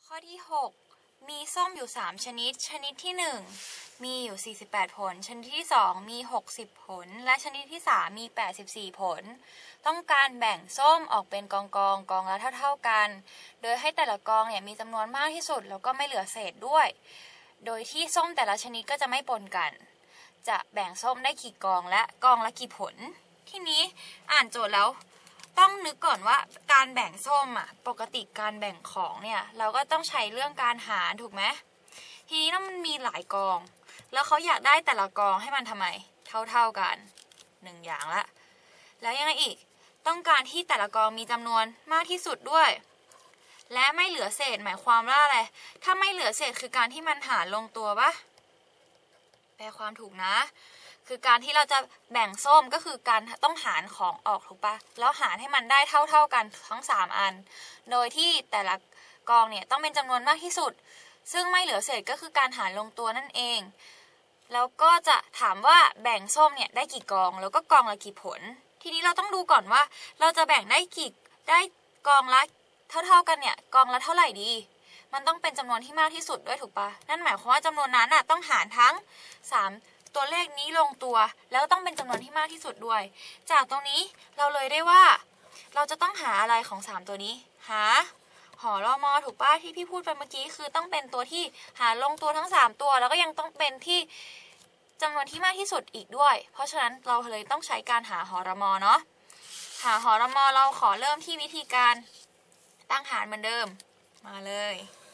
ข้อที่6มีส้มอยู่3ชนิดชนิดที่1มีอยู่48ผลชนิดที่2มี60ผลและชนิดที่3มี84ผลต้องการแบ่งส้มออกเป็นกองละเท่าๆกันโดยให้แต่ละกองเนี่ยมีจำนวนมากที่สุดแล้วก็ไม่เหลือเศษด้วยโดยที่ส้มแต่ละชนิดก็จะไม่ปนกันจะแบ่งส้มได้กี่กองและกองละกี่ผลทีนี้อ่านโจทย์แล้วต้องนึกก่อนว่าการแบ่งส้มปกติการแบ่งของเนี่ยเราก็ต้องใช้เรื่องการหารถูกไหมทีนี้มันมีหลายกองแล้วเขาอยากได้แต่ละกองให้มันทำไมเท่ากัน1อย่างละแล้วยังไงอีกต้องการที่แต่ละกองมีจำนวนมากที่สุดด้วยและไม่เหลือเศษหมายความว่าอะไรถ้าไม่เหลือเศษคือการที่มันหารลงตัวปะแปลความถูกนะคือการที่เราจะแบ่งส้มก็คือการต้องหารของออกถูกปะแล้วหารให้มันได้เท่ากันทั้ง3อันโดยที่แต่ละกองเนี่ยต้องเป็นจำนวนมากที่สุดซึ่งไม่เหลือเศษก็คือการหารลงตัวนั่นเองแล้วก็จะถามว่าแบ่งส้มเนี่ยได้กี่กองแล้วก็กองละกี่ผลทีนี้เราต้องดูก่อนว่าเราจะแบ่งได้กองละเท่ากันเนี่ยกองละเท่าไหร่ดีมันต้องเป็นจำนวนที่มากที่สุดด้วยถูกปะนั่นหมายความว่าจำนวนนั้นต้องหารทั้ง3ตัวเลขนี้ลงตัวแล้วต้องเป็นจำนวนที่มากที่สุดด้วยจากตรงนี้เราเลยได้ว่าเราจะต้องหาอะไรของ3ตัวนี้หาหอรมอถูกป่ะที่พี่พูดไปเมื่อกี้คือต้องเป็นตัวที่หารลงตัวทั้ง3ตัวแล้วก็ยังต้องเป็นที่จำนวนที่มากที่สุดอีกด้วยเพราะฉะนั้นเราเลยต้องใช้การหาหอรมอเนาะหาหอรมอเราขอเริ่มที่วิธีการตั้งหารเหมือนเดิมมาเลย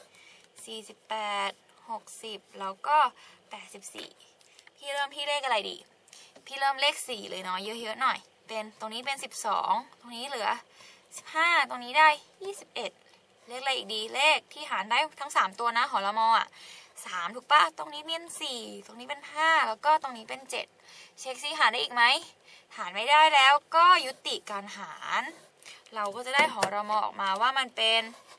48 60แล้วก็84พี่เริ่มที่เลขอะไรดีพี่เริ่มเลข4เลยเนาะเยอะๆหน่อยเป็นตรงนี้เป็น12ตรงนี้เหลือ15ตรงนี้ได้21เลขอะไรอีกดีเลขที่หารได้ทั้ง3ตัวนะหอรมอ3ถูกปะตรงนี้เป็น4ตรงนี้เป็น5แล้วก็ตรงนี้เป็น7เช็คซิหารได้อีกไหมหารไม่ได้แล้วก็ยุติการหารเราก็จะได้หอรมอออกมาว่ามันเป็น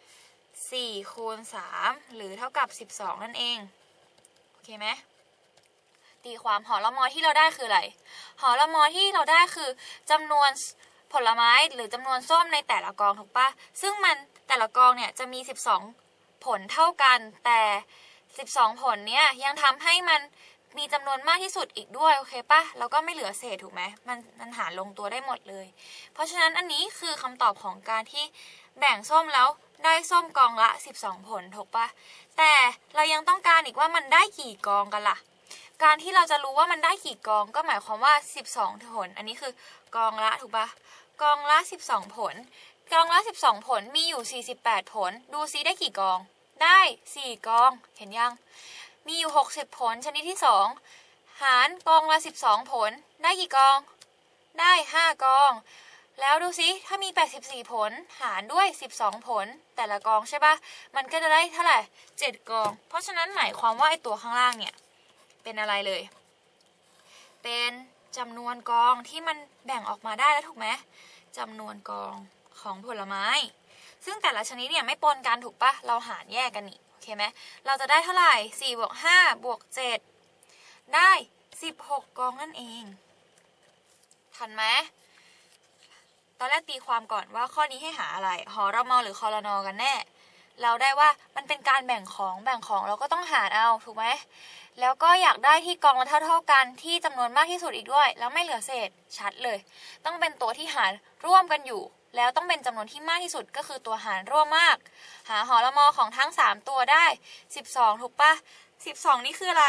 4คูณ3หรือเท่ากับ12นั่นเองโอเคไหมตีความหอรมอที่เราได้คืออะไรหอรมอที่เราได้คือจำนวนผลไม้หรือจำนวนส้มในแต่ละกองถูกปะซึ่งมันแต่ละกองเนี่ยจะมี12ผลเท่ากันแต่12ผลเนี้ยยังทำให้มันมีจำนวนมากที่สุดอีกด้วยโอเคปะแล้วก็ไม่เหลือเศษถูกไหมมันหารลงตัวได้หมดเลยเพราะฉะนั้นอันนี้คือคำตอบของการที่แบ่งส้มแล้วได้ส้มกองละ12ผลถูกปะแต่เรายังต้องการอีกว่ามันได้กี่กองกันล่ะการที่เราจะรู้ว่ามันได้กี่กองก็หมายความว่า12ผลอันนี้คือกองละถูกปะกองละ12ผลกองละ12ผลมีอยู่48ผลดูซิได้กี่กองได้4กองเห็นยังมีอยู่60ผลชนิดที่2หารกองละ12ผลได้กี่กองได้5กองแล้วดูซิถ้ามี84ผลหารด้วย12ผลแต่ละกองใช่ปะมันก็จะได้เท่าไหร่7กองเพราะฉะนั้นหมายความว่าไอ้ตัวข้างล่างเนี่ยเป็นอะไรเลยเป็นจำนวนกองที่มันแบ่งออกมาได้แล้วถูกไหมจำนวนกองของผลไม้ซึ่งแต่ละชนิดเนี่ยไม่ปนกันถูกปะเราหารแยกกันนี่โอเคไหมเราจะได้เท่าไหร่4บวก5บวก7ได้16กองนั่นเองทันไหมตอนแรกตีความก่อนว่าข้อนี้ให้หาอะไรหอรมอหรือคอรนอกันแน่เราได้ว่ามันเป็นการแบ่งของเราก็ต้องหารเอาถูกไหมแล้วก็อยากได้ที่กองละเท่ากันที่จำนวนมากที่สุดอีกด้วยแล้วไม่เหลือเศษชัดเลยต้องเป็นตัวที่หารร่วมกันอยู่แล้วต้องเป็นจำนวนที่มากที่สุดก็คือตัวหารร่วมมากหาหอรมอของทั้ง3ตัวได้12ถูกปะ12นี่คืออะไร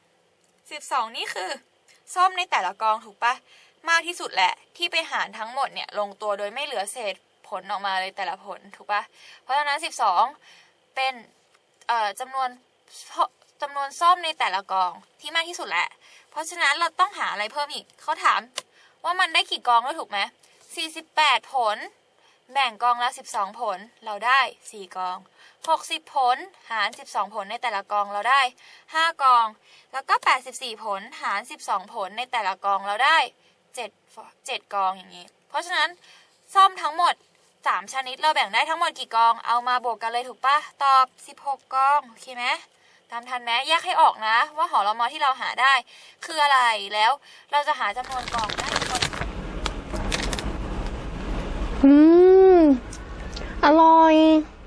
12นี่คือส้มในแต่ละกองถูกปะมากที่สุดแหละที่ไปหารทั้งหมดเนี่ยลงตัวโดยไม่เหลือเศษผลออกมาเลยแต่ละผลถูกปะเพราะฉะนั้น12เป็นจำนวนส้มในแต่ละกองที่มากที่สุดแหละเพราะฉะนั้นเราต้องหาอะไรเพิ่มอีกเขาถามว่ามันได้กี่กองแล้วถูกไหม48ผลแบ่งกองละ12ผลเราได้4กอง60ผลหาร12ผลในแต่ละกองเราได้5กองแล้วก็84ผลหาร12ผลในแต่ละกองเราได้7กองอย่างนี้เพราะฉะนั้นส้มทั้งหมด3ชนิดเราแบ่งได้ทั้งหมดกี่กองเอามาบวกกันเลยถูกปะตอบ16กองโอเคไหมตามทันไหมแยกให้ออกนะว่าหอรมอที่เราหาได้คืออะไรแล้วเราจะหาจำนวนกองได้อร่อย